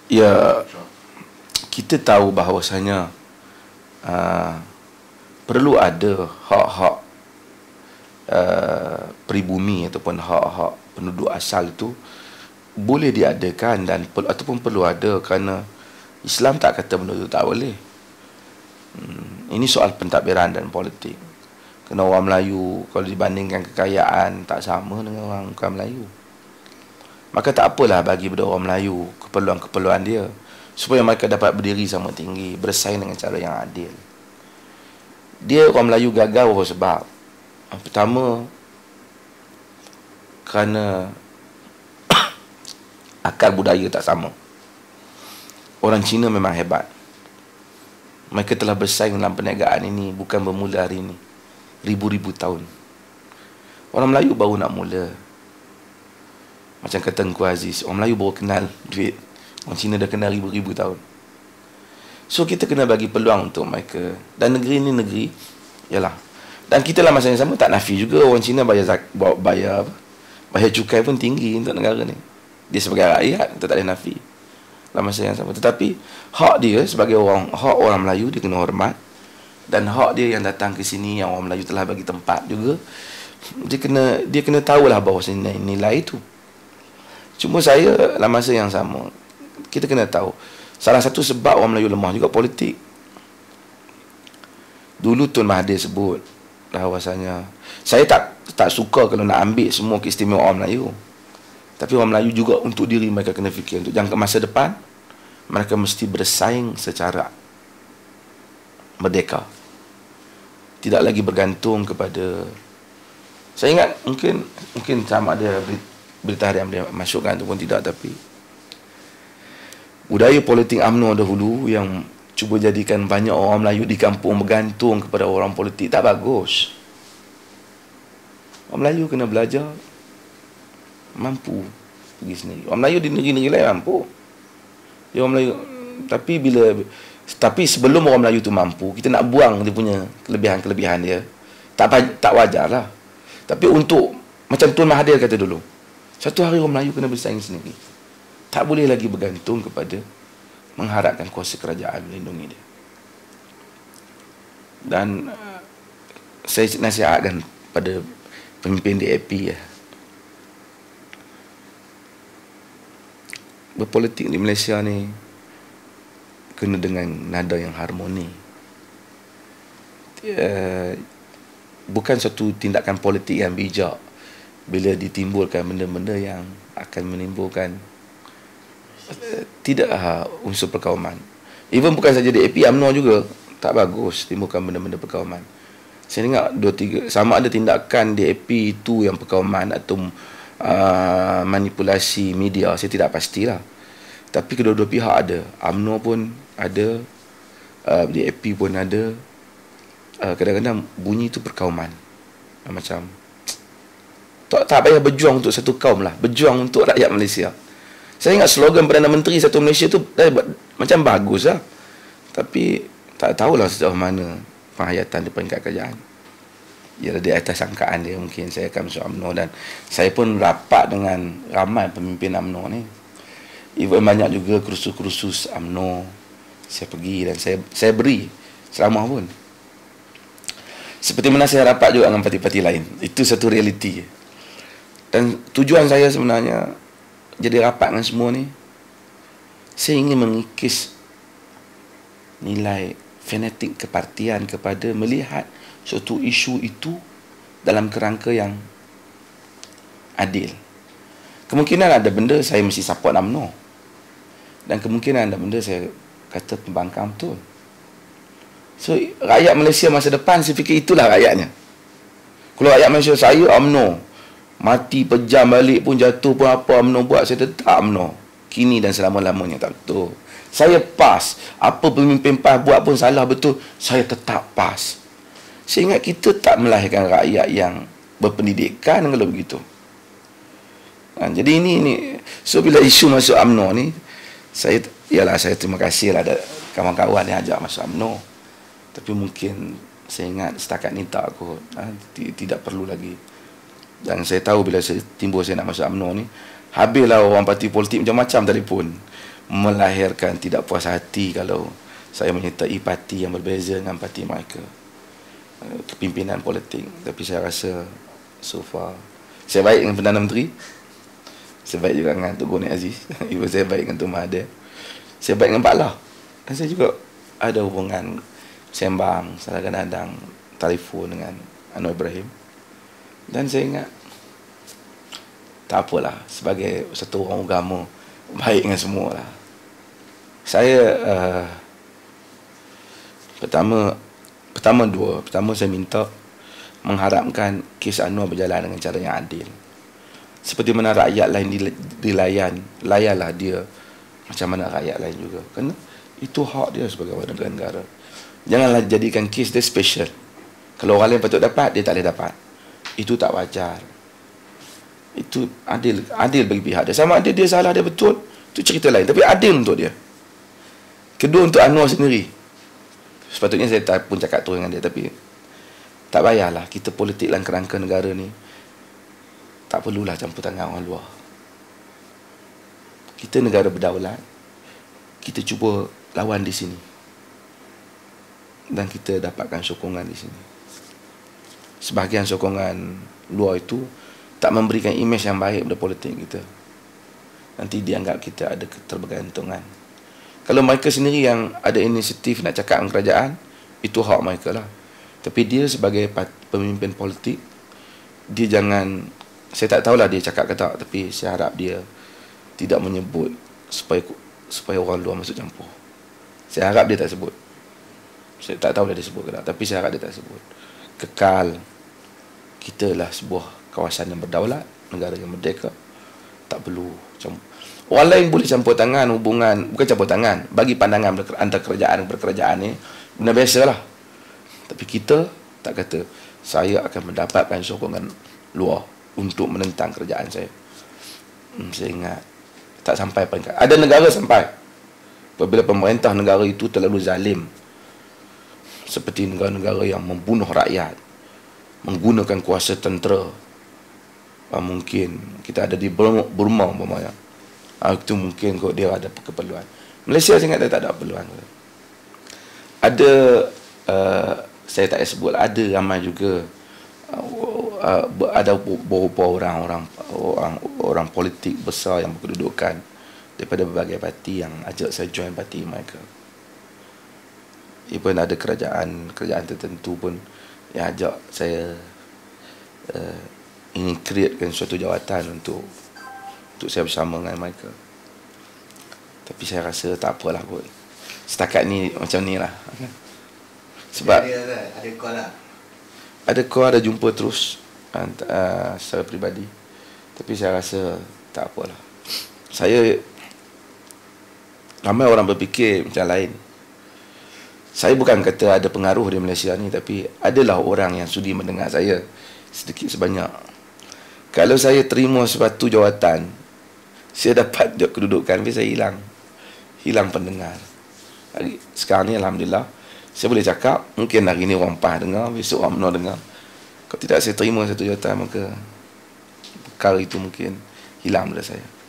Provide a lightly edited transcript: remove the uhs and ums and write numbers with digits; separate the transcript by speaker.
Speaker 1: Ya, kita tahu bahawasanya perlu ada hak-hak pribumi ataupun hak-hak penduduk asal itu boleh diadakan dan ataupun perlu ada, kerana Islam tak kata benda itu tak boleh. Ini soal pentadbiran dan politik. Kerana orang Melayu kalau dibandingkan kekayaan tak sama dengan orang bukan Melayu. Maka tak apalah bagi pada orang Melayu keperluan-keperluan dia, supaya mereka dapat berdiri sama tinggi, bersaing dengan cara yang adil. Dia orang Melayu gagal beberapa sebab. Yang pertama, kerana akal budaya tak sama. Orang Cina memang hebat. Mereka telah bersaing dalam perniagaan ini bukan bermula hari ini, ribu-ribu tahun. Orang Melayu baru nak mula. Macam kata Engku Aziz, orang Melayu baru kenal duit, orang Cina dah kenal ribu-ribu tahun. So kita kena bagi peluang untuk mereka. Dan negeri ini negeri, yalah. Dan kita lah masa yang sama tak nafi juga orang Cina bayar cukai pun tinggi untuk negara ni. Dia sebagai rakyat, kita tak ada nafi dalam masa yang sama. Tetapi hak dia sebagai hak orang Melayu dia kena hormat. Dan hak dia yang datang ke sini, yang orang Melayu telah bagi tempat juga, dia kena tahulah bahawa nilai itu. Cuma saya dalam masa yang sama, kita kena tahu salah satu sebab orang Melayu lemah juga politik. Dulu Tun Mahathir sebut bahawasanya, saya tak suka kalau nak ambil semua keistimewaan orang Melayu, tapi orang Melayu juga untuk diri mereka kena fikir untuk jangka masa depan mereka mesti bersaing secara merdeka, tidak lagi bergantung kepada, saya ingat mungkin sama ada berita harian dia masukkan ataupun tidak, tapi budaya politik UMNO dahulu yang cuba jadikan banyak orang Melayu di kampung bergantung kepada orang politik tak bagus. Orang Melayu kena belajar mampu pergi sendiri. Orang Melayu di negeri-negeri lain mampu. Dia orang Melayu, tapi sebelum orang Melayu tu mampu, kita nak buang dia punya kelebihan-kelebihan dia, tak wajar lah. Tapi untuk macam Tun Mahathir kata dulu, satu hari orang Melayu kena bersaing sendiri. Tak boleh lagi bergantung kepada mengharapkan kuasa kerajaan melindungi dia. Dan saya nasihatkan pada pemimpin DAP ya, berpolitik di Malaysia ni kena dengan nada yang harmoni. Bukan satu tindakan politik yang bijak bila ditimbulkan benda-benda yang akan menimbulkan tidak unsur perkauman. Even bukan saja DAP, UMNO juga tak bagus timbulkan benda-benda perkauman. Saya ingat 2-3 sama ada tindakan DAP itu yang perkauman atau manipulasi media, saya tidak pastilah. Tapi kedua-dua pihak ada. UMNO pun ada, DAP pun ada. Kadang-kadang bunyi itu perkauman. Macam tak payah berjuang untuk satu kaum lah, berjuang untuk rakyat Malaysia. Saya ingat slogan Perdana Menteri Satu Malaysia tu macam bagus lah, tapi tak tahulah sejauh mana penghayatan di peringkat kerajaan. Ialah di atas sangkaan dia mungkin saya akan masuk UMNO. Dan saya pun rapat dengan ramai pemimpin UMNO ni. Even banyak juga kursus-kursus UMNO saya pergi dan saya beri ceramah pun. Seperti mana saya rapat juga dengan parti-parti lain. Itu satu realiti. Dan tujuan saya sebenarnya jadi rapat dengan semua ni, saya ingin mengikis nilai fanatik kepartian kepada melihat suatu isu itu dalam kerangka yang adil. Kemungkinan ada benda saya mesti support UMNO, dan kemungkinan ada benda saya kata pembangkang betul. So rakyat Malaysia masa depan, saya fikir itulah rakyatnya. Kalau rakyat Malaysia, saya UMNO, mati pejam balik pun, jatuh pun apa UMNO buat, saya tetap UMNO kini dan selama-lamanya. Tak betul. Saya PAS, apa pemimpin PAS buat pun salah betul, saya tetap PAS. Saya ingat kita tak melahirkan rakyat yang berpendidikan kalau begitu. Jadi ini so bila isu masuk UMNO ni, saya terima kasih lah ada kawan-kawan yang ajak masuk UMNO. Tapi mungkin saya ingat setakat ni tak kot, tidak perlu lagi. Dan saya tahu bila saya nak masuk UMNO ni, habislah orang parti politik macam-macam telefon. melahirkan tidak puas hati kalau saya menyertai parti yang berbeza dengan parti mereka, kepimpinan politik. Tapi saya rasa so far saya baik dengan Perdana Menteri, saya baik juga dengan Tun Goni Aziz, ibu saya baik dengan Tun Mahathir, saya baik dengan Pak Lah, dan saya juga ada hubungan sembang kadang-kadang telefon dengan Anwar Ibrahim. Dan saya ingat tak apalah, sebagai satu orang agama baik dengan semua lah. Saya pertama saya minta mengharapkan kes Anwar berjalan dengan cara yang adil. Seperti mana rakyat lain layanlah dia macam mana rakyat lain juga. Kerana itu hak dia sebagai warga negara. Janganlah jadikan kes dia special. Kalau orang lain patut dapat, dia tak boleh dapat. Itu tak wajar. Itu adil bagi pihak dia. Sama ada dia salah, dia betul, itu cerita lain. Tapi adil untuk dia. Kedua, untuk Anwar sendiri. Sepatutnya saya tak pun cakap tu dengan dia, tapi tak payahlah kita politik dalam kerangka negara ni. Tak perlulah campur tangan orang luar. Kita negara berdaulat. Kita cuba lawan di sini. Dan kita dapatkan sokongan di sini. Sebahagian sokongan luar itu tak memberikan imej yang baik pada politik kita. Nanti dianggap kita ada keterbergantungan. Kalau mereka sendiri yang ada inisiatif nak cakap dengan kerajaan, itu hak mereka lah. Tapi dia sebagai pemimpin politik, dia jangan, saya tak tahulah dia cakap ke tak, tapi saya harap dia tidak menyebut supaya orang luar masuk campur. Saya harap dia tak sebut. Saya tak tahu dia sebut ke tak, tapi saya harap dia tak sebut. Kekal, kita lah sebuah kawasan yang berdaulat, negara yang merdeka. Tak perlu campur. Orang lain boleh campur tangan hubungan, bukan campur tangan, bagi pandangan antara kerajaan berkerajaan ni benda biasalah. Tapi kita tak kata saya akan mendapatkan sokongan luar untuk menentang kerajaan saya. Saya ingat tak sampai peringkat. Ada negara sampai. Apabila pemerintah negara itu terlalu zalim, seperti negara-negara yang membunuh rakyat, menggunakan kuasa tentera. Mungkin kita ada di Burma umpamanya. Itu mungkin kot dia ada keperluan. Malaysia saya ingat dia tak ada keperluan. Ada saya tak sebut, ada ramai juga ada beberapa orang politik besar yang berkedudukan daripada berbagai parti yang ajak saya join parti mereka. Even ada kerajaan tertentu pun yang ajak saya ingin createkan suatu jawatan untuk saya bersama dengan mereka. Tapi saya rasa tak apalah kot. Setakat ni macam ni lah. Sebab
Speaker 2: ada call lah.
Speaker 1: Ada call, ada jumpa terus secara peribadi. Tapi saya rasa tak apalah. Ramai orang berfikir macam lain. Saya bukan kata ada pengaruh di Malaysia ni, tapi adalah orang yang sudi mendengar saya sedikit sebanyak. Kalau saya terima suatu jawatan, saya dapat kedudukan, tapi saya hilang pendengar. Sekarang ni alhamdulillah saya boleh cakap. Mungkin hari ni orang PAS dengar, besok orang UMNO dengar. Kalau tidak saya terima satu jawatan, maka perkara itu mungkin hilang pada saya.